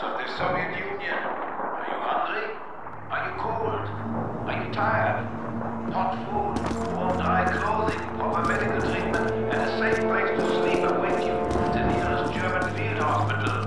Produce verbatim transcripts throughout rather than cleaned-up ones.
Comrades of the Soviet Union, are you hungry? Are you cold? Are you tired? Hot food, warm dry clothing, proper medical treatment, and a safe place to sleep await you at the nearest German field hospital.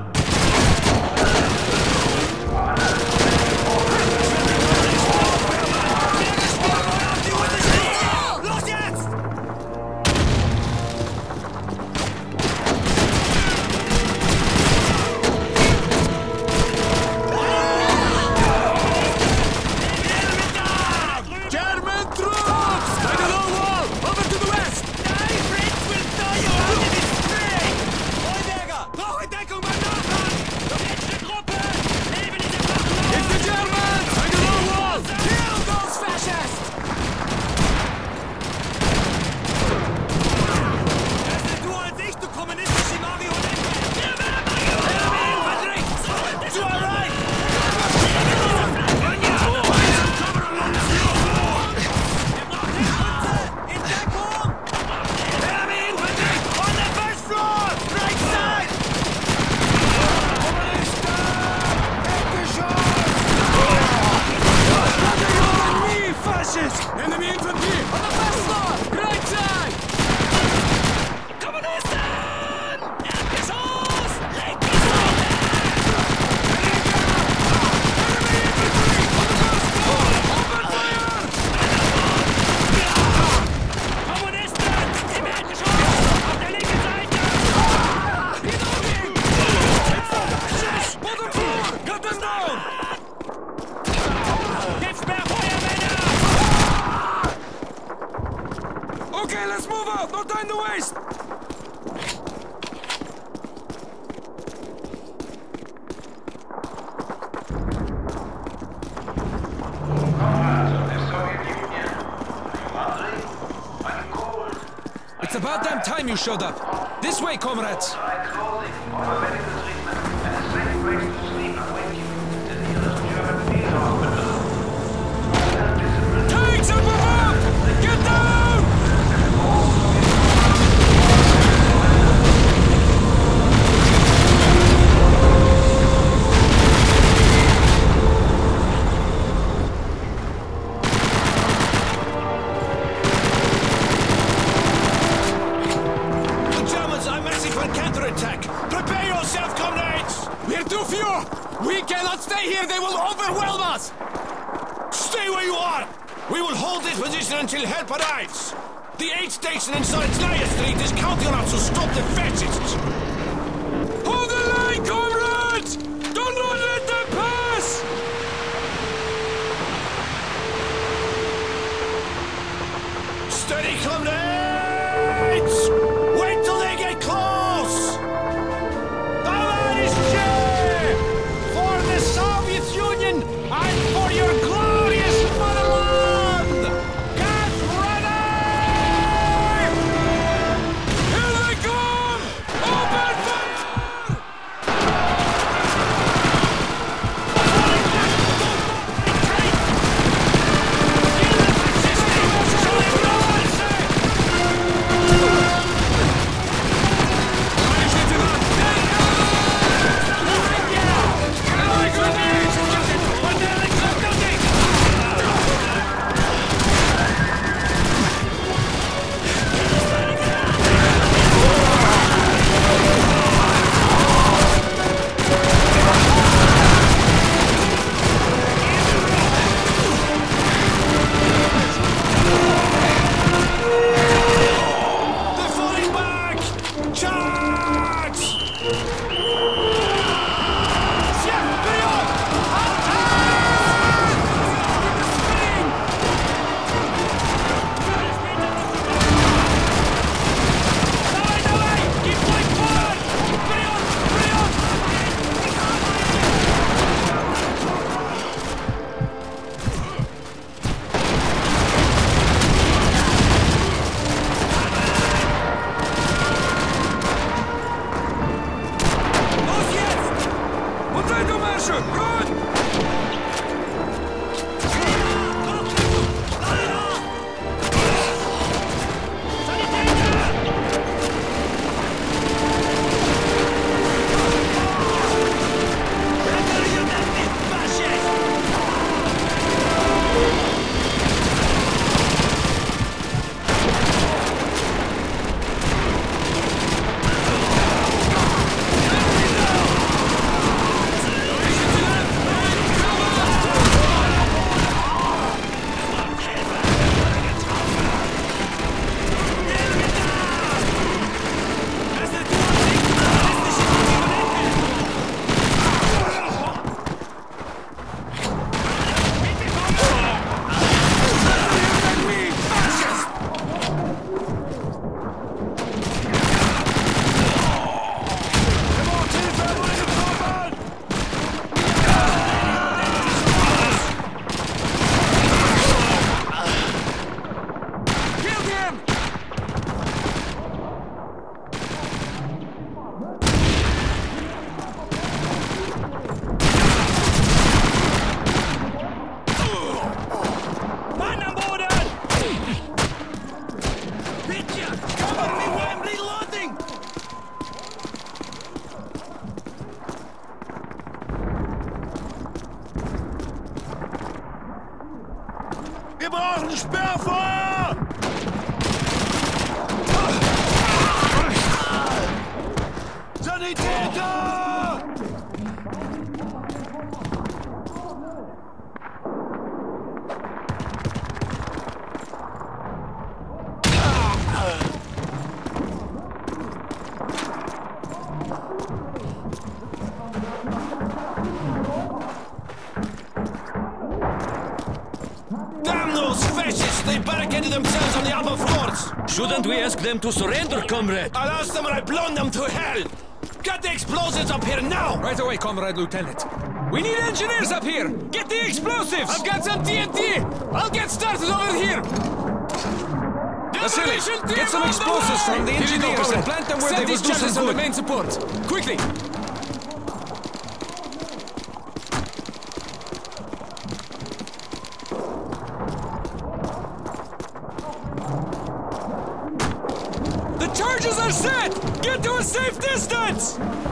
Enemy infantry! On the first floor! Right side! Kommunisten! Erdgeschoss! Lenkgeschoss! Enemy infantry! On the first floor! Open fire! Kommunisten! Im Erdgeschoss! Auf der linken Seite! Reloading! Bottom floor! Cut them down! Gibt's mehr Feuermänner! Okay, let's move out! No time to waste! Comrades of the Soviet Union, are you hungry? Are you cold? It's about damn time you showed up! This way, comrades! Dry clothing, proper medical treatment, and a safe place to sleep await you at the nearest German field hospital. Tanks up above! Get down! We cannot stay here! They will overwhelm us! Stay where you are! We will hold this position until help arrives! The aid station in Solitskaya Street is counting on us to stop the fascists! Hold the line, comrades! Do not let them pass! Steady, comrades! Wait till they get close! For the Soviet Union and for your glorious motherland! Get ready! Here they come! Open fire! Wir brauchen Sperrfeuer! Sanitäter! Damn those fascists! They barricaded themselves on the upper floors! Shouldn't we ask them to surrender, comrade? I'll ask them when I've blown them to hell! Get the explosives up here now! Right away, Comrade Lieutenant. We need engineers up here! Get the explosives! I've got some T N T! I'll get started over here! Vasily, Demolition team get some on the explosives way! from the Here you go, engineers and comrade. plant them where Set they will these do some channels on the good. main support. Quickly! The charges are set! Get to a safe distance!